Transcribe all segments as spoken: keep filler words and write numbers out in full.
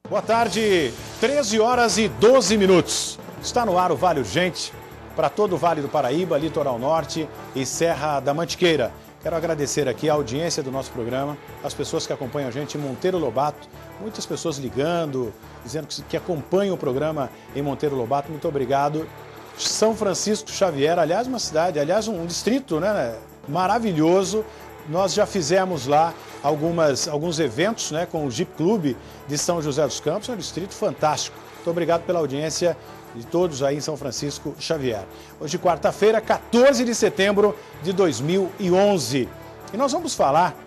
Boa tarde, treze horas e doze minutos. Está no ar o Vale Urgente para todo o Vale do Paraíba, Litoral Norte e Serra da Mantiqueira. Quero agradecer aqui a audiência do nosso programa, as pessoas que acompanham a gente em Monteiro Lobato, muitas pessoas ligando, dizendo que, que acompanham o programa em Monteiro Lobato. Muito obrigado. São Francisco Xavier, aliás, uma cidade, aliás, um distrito, né, maravilhoso. Nós já fizemos lá algumas, alguns eventos, né, com o Jeep Clube de São José dos Campos, é um distrito fantástico. Muito obrigado pela audiência de todos aí em São Francisco Xavier. Hoje, quarta-feira, quatorze de setembro de dois mil e onze. E nós vamos falar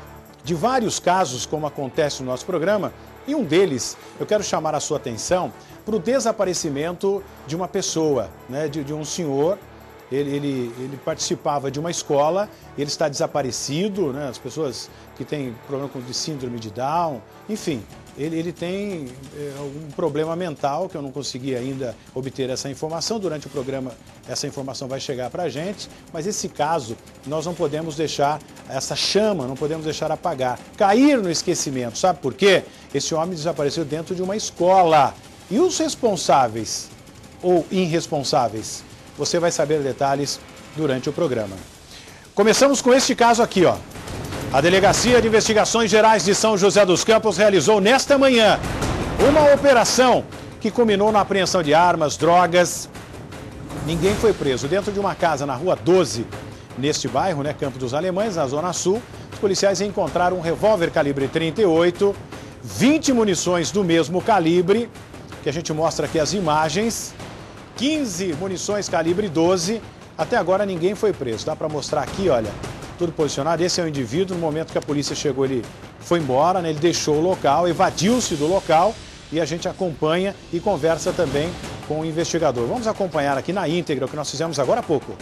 de vários casos, como acontece no nosso programa, e um deles eu quero chamar a sua atenção para o desaparecimento de uma pessoa, né, de, de um senhor. Ele, ele, ele participava de uma escola, ele está desaparecido, né? As pessoas que têm problema de síndrome de Down, enfim, ele, ele tem é, algum problema mental que eu não consegui ainda obter essa informação. Durante o programa essa informação vai chegar para a gente, mas esse caso nós não podemos deixar, essa chama, não podemos deixar apagar, cair no esquecimento. Sabe por quê? Esse homem desapareceu dentro de uma escola. E os responsáveis ou irresponsáveis? Você vai saber detalhes durante o programa. Começamos com este caso aqui, ó. A Delegacia de Investigações Gerais de São José dos Campos realizou nesta manhã uma operação que culminou na apreensão de armas, drogas. Ninguém foi preso. Dentro de uma casa na Rua doze, neste bairro, né, Campo dos Alemães, na Zona Sul, os policiais encontraram um revólver calibre trinta e oito, vinte munições do mesmo calibre, que a gente mostra aqui as imagens, quinze munições calibre doze, até agora ninguém foi preso. Dá para mostrar aqui, olha, tudo posicionado. Esse é o indivíduo, no momento que a polícia chegou, ele foi embora, né? Ele deixou o local, evadiu-se do local e a gente acompanha e conversa também com o investigador. Vamos acompanhar aqui na íntegra o que nós fizemos agora há pouco.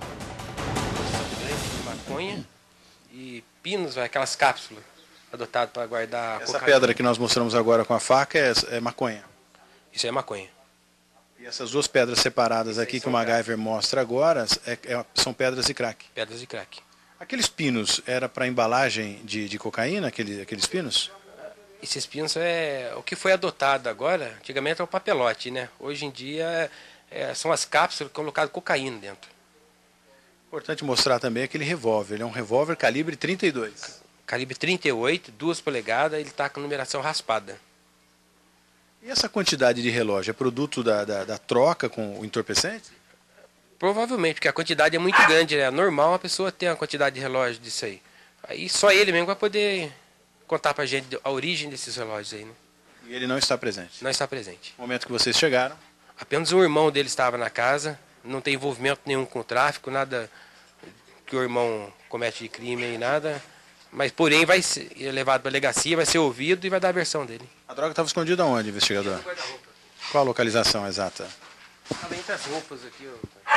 Maconha e pinos, aquelas cápsulas adotadas para guardar... Essa cocaína. Pedra que nós mostramos agora com a faca é, é maconha? Isso é maconha. E essas duas pedras separadas aqui que o MacGyver mostra agora é, é, são pedras de crack? Pedras de crack. Aqueles pinos era para embalagem de, de cocaína, aquele, aqueles pinos? Esses pinos é o que foi adotado agora. Antigamente era o papelote, né? Hoje em dia é, são as cápsulas colocadas cocaína dentro. Importante mostrar também aquele revólver. Ele é um revólver calibre trinta e dois. Calibre trinta e oito, duas polegadas, ele está com numeração raspada. E essa quantidade de relógio é produto da, da, da troca com o entorpecente? Provavelmente, porque a quantidade é muito grande, né? É normal a pessoa ter uma quantidade de relógio disso aí. Aí só ele mesmo vai poder contar pra gente a origem desses relógios aí, né? E ele não está presente? Não está presente. No momento que vocês chegaram? Apenas um irmão dele estava na casa, não tem envolvimento nenhum com o tráfico, nada que o irmão comete de crime e nada... Mas, porém, vai ser levado para a delegacia, vai ser ouvido e vai dar a versão dele. A droga estava escondida onde, investigador? Qual a localização exata? Estava entre as roupas aqui. Ó.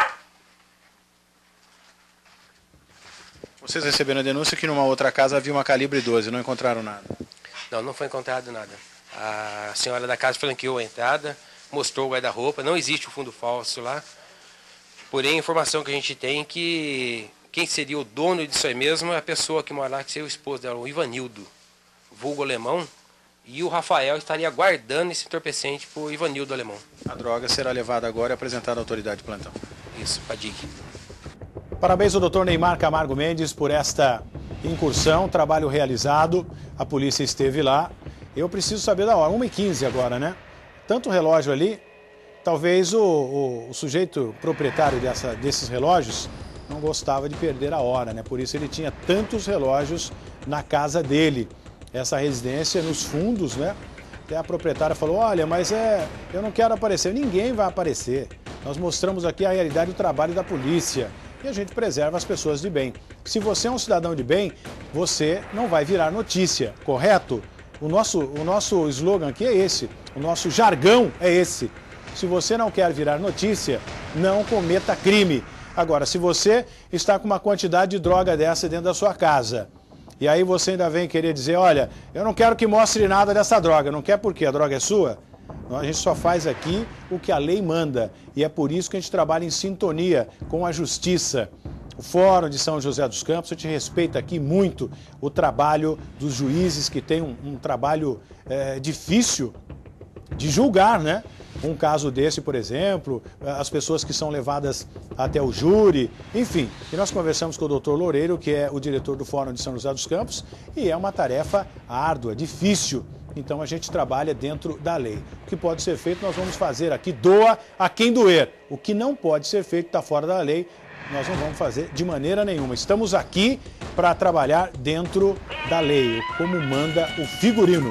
Vocês receberam a denúncia que numa outra casa havia uma calibre doze, não encontraram nada? Não, não foi encontrado nada. A senhora da casa franqueou a entrada, mostrou o guarda-roupa, não existe o fundo falso lá. Porém, a informação que a gente tem é que... Quem seria o dono disso aí mesmo é a pessoa que mora lá, que seria o esposo dela, o Ivanildo, vulgo alemão, e o Rafael estaria guardando esse entorpecente para o Ivanildo alemão. A droga será levada agora e apresentada à autoridade de plantão. Isso, para a D I C. Parabéns ao doutor Neymar Camargo Mendes por esta incursão, trabalho realizado, a polícia esteve lá. Eu preciso saber da hora, uma e quinze agora, né? Tanto o relógio ali, talvez o, o, o sujeito proprietário dessa, desses relógios não gostava de perder a hora, né? Por isso ele tinha tantos relógios na casa dele. Essa residência nos fundos, né? Até a proprietária falou, olha, mas é, eu não quero aparecer. Ninguém vai aparecer. Nós mostramos aqui a realidade do trabalho da polícia. E a gente preserva as pessoas de bem. Se você é um cidadão de bem, você não vai virar notícia, correto? O nosso, o nosso slogan aqui é esse, o nosso jargão é esse. Se você não quer virar notícia, não cometa crime. Agora, se você está com uma quantidade de droga dessa dentro da sua casa, e aí você ainda vem querer dizer, olha, eu não quero que mostre nada dessa droga, não quer porque a droga é sua? A gente só faz aqui o que a lei manda, e é por isso que a gente trabalha em sintonia com a justiça. O Fórum de São José dos Campos, a gente respeita aqui muito o trabalho dos juízes, que tem um, um trabalho é, difícil, de julgar, né? Um caso desse, por exemplo, as pessoas que são levadas até o júri, enfim. E nós conversamos com o doutor Loureiro, que é o diretor do Fórum de São José dos Campos, e é uma tarefa árdua, difícil. Então a gente trabalha dentro da lei. O que pode ser feito, nós vamos fazer aqui, doa a quem doer. O que não pode ser feito, está fora da lei, nós não vamos fazer de maneira nenhuma. Estamos aqui para trabalhar dentro da lei, como manda o figurino.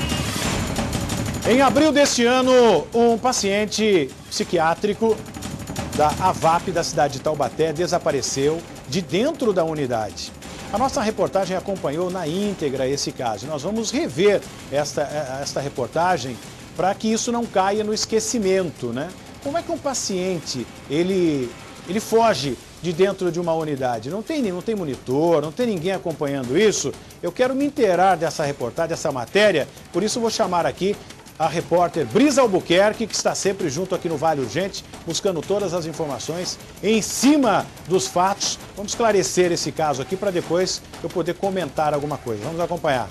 Em abril deste ano, um paciente psiquiátrico da AVAP da cidade de Taubaté desapareceu de dentro da unidade. A nossa reportagem acompanhou na íntegra esse caso. Nós vamos rever esta, esta reportagem para que isso não caia no esquecimento, né? Como é que um paciente, ele, ele foge de dentro de uma unidade? Não tem, não tem monitor, não tem ninguém acompanhando isso. Eu quero me inteirar dessa reportagem, dessa matéria, por isso vou chamar aqui a repórter Brisa Albuquerque, que está sempre junto aqui no Vale Urgente, buscando todas as informações em cima dos fatos. Vamos esclarecer esse caso aqui para depois eu poder comentar alguma coisa. Vamos acompanhar.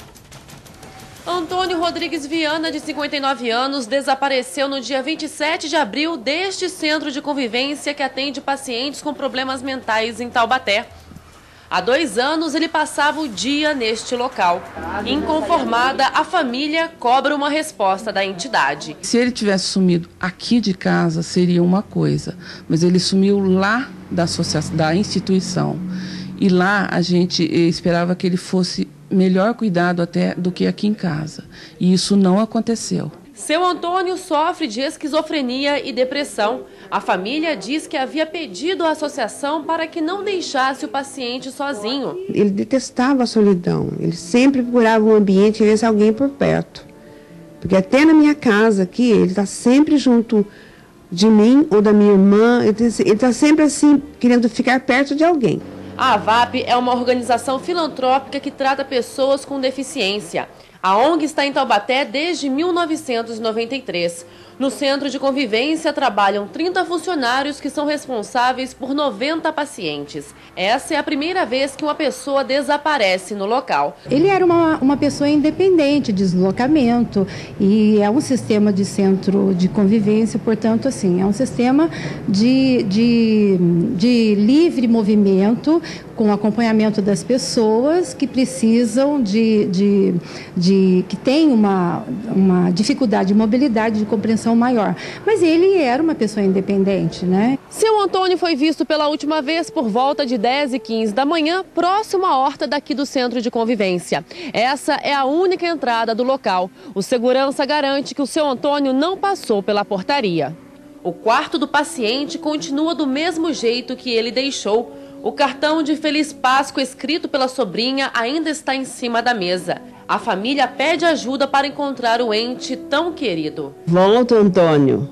Antônio Rodrigues Viana, de cinquenta e nove anos, desapareceu no dia vinte e sete de abril deste centro de convivência que atende pacientes com problemas mentais em Taubaté. Há dois anos ele passava o dia neste local. Inconformada, a família cobra uma resposta da entidade. Se ele tivesse sumido aqui de casa, seria uma coisa, mas ele sumiu lá da associação, da instituição. E lá a gente esperava que ele fosse melhor cuidado até do que aqui em casa. E isso não aconteceu. Seu Antônio sofre de esquizofrenia e depressão. A família diz que havia pedido à associação para que não deixasse o paciente sozinho. Ele detestava a solidão. Ele sempre procurava um ambiente e tivesse alguém por perto. Porque até na minha casa aqui, ele está sempre junto de mim ou da minha irmã. Ele está sempre assim, querendo ficar perto de alguém. A AVAP é uma organização filantrópica que trata pessoas com deficiência. A ONG está em Taubaté desde mil novecentos e noventa e três. No centro de convivência trabalham trinta funcionários que são responsáveis por noventa pacientes. Essa é a primeira vez que uma pessoa desaparece no local. Ele era uma, uma pessoa independente, de deslocamento, e é um sistema de centro de convivência, portanto, assim, é um sistema de, de, de livre movimento, com acompanhamento das pessoas que precisam de, de, de que têm uma, uma dificuldade de mobilidade, de compreensão maior. Mas ele era uma pessoa independente, né? Seu Antônio foi visto pela última vez por volta de dez e quinze da manhã, próximo à horta daqui do centro de convivência. Essa é a única entrada do local. O segurança garante que o seu Antônio não passou pela portaria. O quarto do paciente continua do mesmo jeito que ele deixou. O cartão de Feliz Páscoa escrito pela sobrinha ainda está em cima da mesa. A família pede ajuda para encontrar o ente tão querido. Volta, Antônio.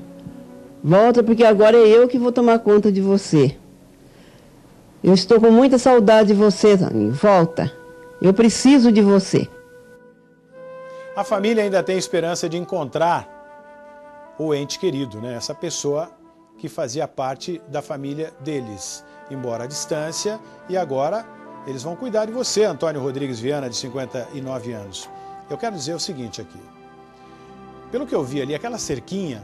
Volta, porque agora é eu que vou tomar conta de você. Eu estou com muita saudade de você, Antônio. Volta. Eu preciso de você. A família ainda tem esperança de encontrar o ente querido, né? Essa pessoa que fazia parte da família deles, embora à distância, e agora eles vão cuidar de você, Antônio Rodrigues Viana, de cinquenta e nove anos. Eu quero dizer o seguinte aqui. Pelo que eu vi ali, aquela cerquinha,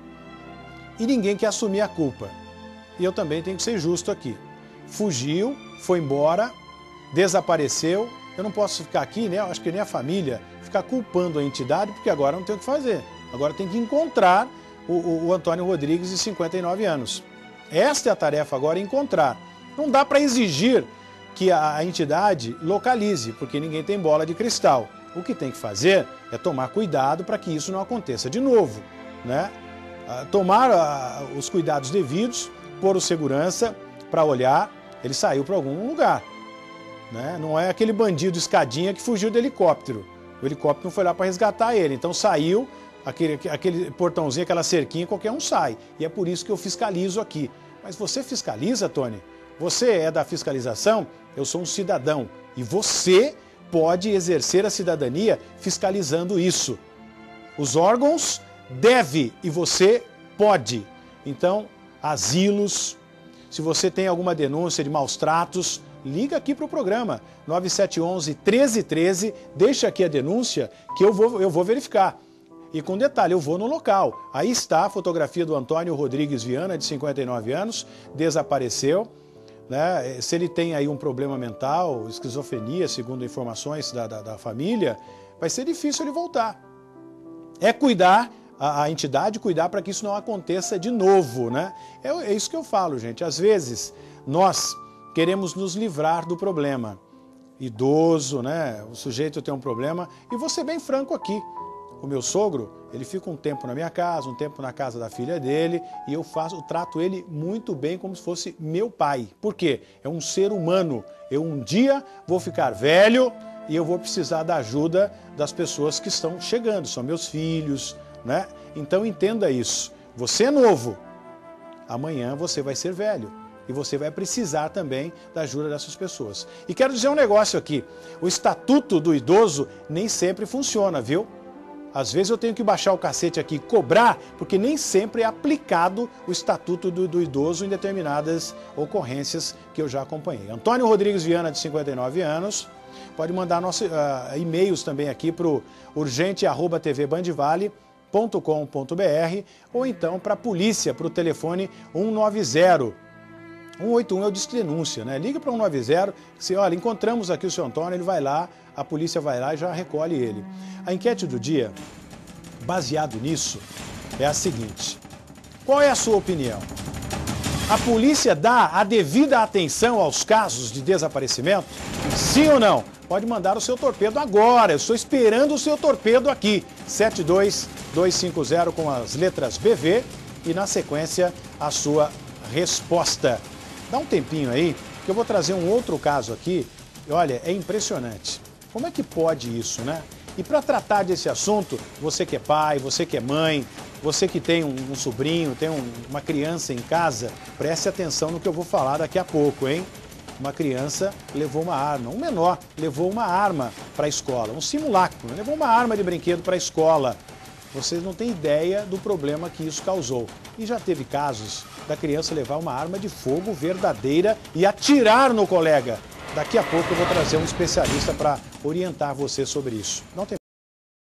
e ninguém quer assumir a culpa. E eu também tenho que ser justo aqui. Fugiu, foi embora, desapareceu. Eu não posso ficar aqui, né? Eu acho que nem a família, ficar culpando a entidade, porque agora não tem o que fazer. Agora tem que encontrar o, o, o Antônio Rodrigues, de cinquenta e nove anos. Esta é a tarefa agora, encontrar. Não dá para exigir que a, a entidade localize, porque ninguém tem bola de cristal. O que tem que fazer é tomar cuidado para que isso não aconteça de novo, né? Tomar a, os cuidados devidos, pôr o segurança para olhar, ele saiu para algum lugar, né? Não é aquele bandido escadinha que fugiu do helicóptero. O helicóptero não foi lá para resgatar ele, então saiu. Aquele, aquele portãozinho, aquela cerquinha, qualquer um sai. E é por isso que eu fiscalizo aqui. Mas você fiscaliza, Tony? Você é da fiscalização? Eu sou um cidadão. E você pode exercer a cidadania fiscalizando isso. Os órgãos devem e você pode. Então, asilos, se você tem alguma denúncia de maus tratos, liga aqui para o programa nove sete um um, um três um três, deixa aqui a denúncia que eu vou, eu vou verificar. E com detalhe, eu vou no local. Aí está a fotografia do Antônio Rodrigues Viana, de cinquenta e nove anos, desapareceu. Né? Se ele tem aí um problema mental, esquizofrenia, segundo informações da, da, da família, vai ser difícil ele voltar. É cuidar, a, a entidade cuidar para que isso não aconteça de novo, né? É, é isso que eu falo, gente. Às vezes, nós queremos nos livrar do problema. Idoso, né? O sujeito tem um problema. E vou ser bem franco aqui. O meu sogro, ele fica um tempo na minha casa, um tempo na casa da filha dele, e eu faço, eu trato ele muito bem, como se fosse meu pai. Por quê? É um ser humano. Eu um dia vou ficar velho e eu vou precisar da ajuda das pessoas que estão chegando, são meus filhos, né? Então entenda isso. Você é novo, amanhã você vai ser velho. E você vai precisar também da ajuda dessas pessoas. E quero dizer um negócio aqui. O Estatuto do Idoso nem sempre funciona, viu? Às vezes eu tenho que baixar o cacete aqui e cobrar, porque nem sempre é aplicado o Estatuto do, do Idoso em determinadas ocorrências que eu já acompanhei. Antônio Rodrigues Viana, de cinquenta e nove anos, pode mandar nosso, uh, e-mails também aqui para o urgente arroba t v bandvale ponto com ponto b r ou então para a polícia, para o telefone um nove zero. um oito um é o disco de denúncia, né? Liga para um nove zero, se olha, encontramos aqui o seu Antônio, ele vai lá, a polícia vai lá e já recolhe ele. A enquete do dia, baseado nisso, é a seguinte: qual é a sua opinião? A polícia dá a devida atenção aos casos de desaparecimento? Sim ou não? Pode mandar o seu torpedo agora, eu estou esperando o seu torpedo aqui, sete dois dois cinco zero com as letras B V e na sequência a sua resposta. Dá um tempinho aí, que eu vou trazer um outro caso aqui. Olha, é impressionante. Como é que pode isso, né? E para tratar desse assunto, você que é pai, você que é mãe, você que tem um, um sobrinho, tem um, uma criança em casa, preste atenção no que eu vou falar daqui a pouco, hein? Uma criança levou uma arma, um menor levou uma arma para a escola, um simulacro, né? Levou uma arma de brinquedo para a escola. Vocês não têm ideia do problema que isso causou. E já teve casos da criança levar uma arma de fogo verdadeira e atirar no colega. Daqui a pouco eu vou trazer um especialista para orientar você sobre isso. Não tem